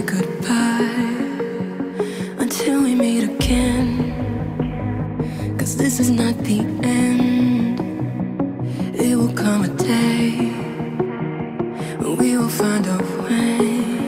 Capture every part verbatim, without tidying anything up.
goodbye until we meet again. 'Cause this is not the end. It will come a day when we will find a way.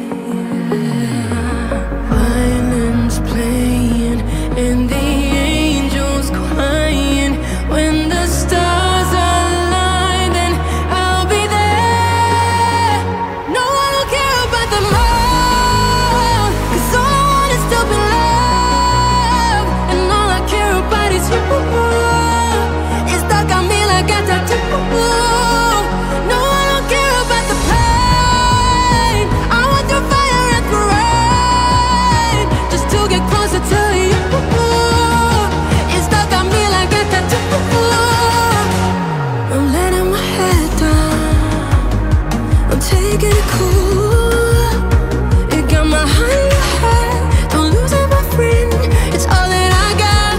Violins playing and the angels crying. When the stars align, then I'll be there. No, I don't care about the love, 'cause all I want is to be loved. And all I care about is you. It's stuck on me like a tattoo. No, I don't care about the pain. I want the fire and the rain, just to get closer to you. It's stuck on me like a tattoo. I'm letting my head down, I'm taking it cool. It got my heart in your head, don't lose it, my friend. It's all that I got.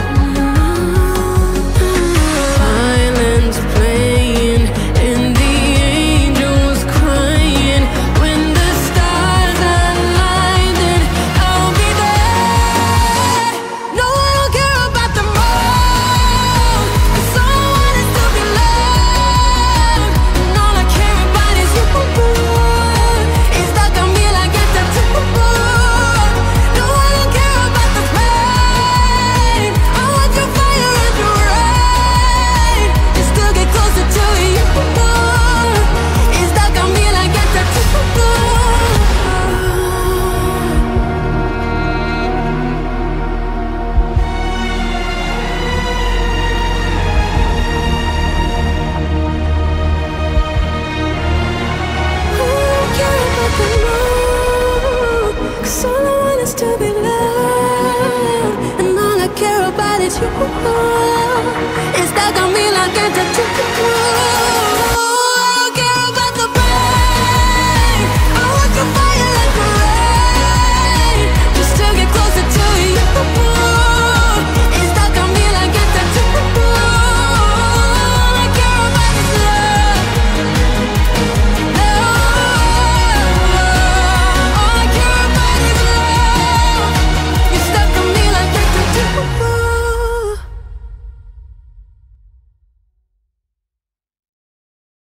Violins playing and the angels crying. When the stars align, then I'll be there. No, I don't care about the moon, 'cause all I want is to be loved. And all I care about is you. It's stuck on me like a tattoo. No, I don't care about the pain. I want your fire and your rain, just to get closer to you. It's stuck on me like a tattoo. Cause all I want is to be loved, and all I care about is you. It's stuck on me like a tattoo.